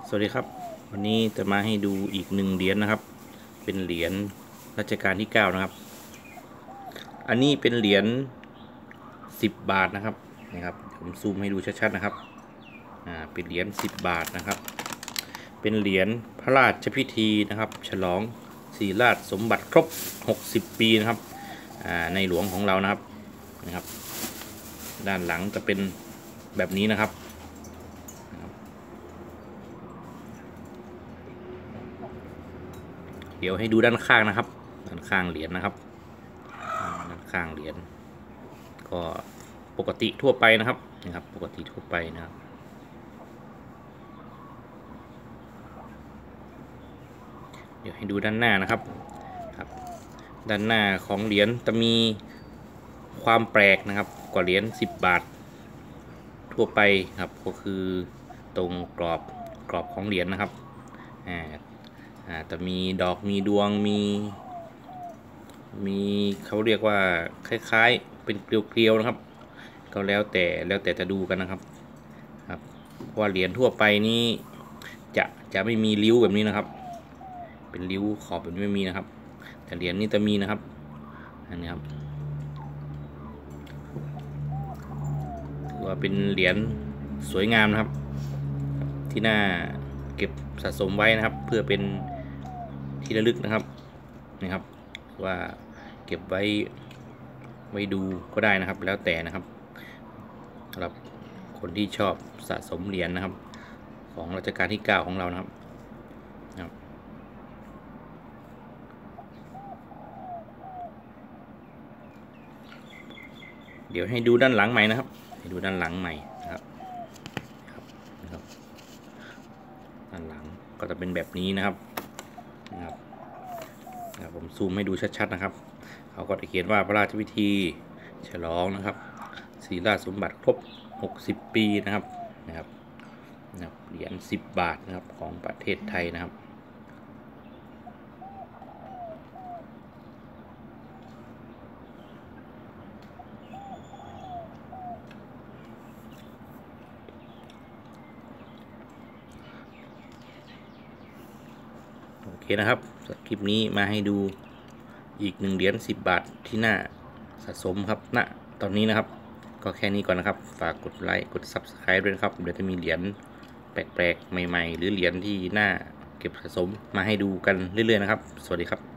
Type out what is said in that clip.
สวัสดีครับวันนี้จะมาให้ดูอีกหนึ่งเหรียญนะครับเป็นเหรียญรัชกาลที่9นะครับอันนี้เป็นเหรียญ10 บาทนะครับผมซูมให้ดูชัดๆนะครับเป็นเหรียญ10 บาทนะครับเป็นเหรียญพระราชพิธีนะครับฉลองศรีราชสมบัติครบ60 ปีนะครับในหลวงของเรานะครับด้านหลังจะเป็นแบบนี้นะครับเดี๋ยวให้ดูด้านข้างนะครับด้านข้างเหรียญนะครับด้านข้างเหรียญก็ปกติทั่วไปนะครับปกติทั่วไปนะครับเดี๋ยวให้ดูด้านหน้านะครับด้านหน้าของเหรียญจะมีความแปลกนะครับกว่าเหรียญ10 บาททั่วไปครับก็คือตรงกรอบของเหรียญนะครับจะมีดอกมีดวงมีเขาเรียกว่าคล้ายๆเป็นเกลียวๆนะครับก็แล้วแต่จะดูกันนะครับเพราะว่าเหรียญทั่วไปนี้จะไม่มีริ้วแบบนี้นะครับเป็นริ้วขอบแบบนี้ไม่มีนะครับแต่เหรียญนี้จะมีนะครับอันนี้ครับถือว่าเป็นเหรียญสวยงามนะครับที่น่าเก็บสะสมไว้นะครับเพื่อเป็นที่ระลึกนะครับว่าเก็บไว้ดูก็ได้นะครับแล้วแต่นะครับสำหรับคนที่ชอบสะสมเหรียญนะครับของรัชกาลที่9ของเรานะครับเดี๋ยวให้ดูด้านหลังใหม่นะครับให้ดูด้านหลังใหม่นะครับด้านหลังก็จะเป็นแบบนี้นะครับผมซูมให้ดูชัดๆนะครับเขาก็จะเขียนว่าพระราชพิธีฉลองนะครับศรีราชสมบัติครบ60 ปีนะครับเหรียญ10 บาทนะครับของประเทศไทยนะครับโอเคนะครับคลิปนี้มาให้ดูอีก1 เหรียญ10 บาทที่น่าสะสมครับตอนนี้นะครับก็แค่นี้ก่อนนะครับฝากกดไลค์กด Subscribe ด้วยนะครับเดี๋ยวจะมีเหรียญแปลกๆใหม่ๆหรือเหรียญที่น่าเก็บสะสมมาให้ดูกันเรื่อยๆนะครับสวัสดีครับ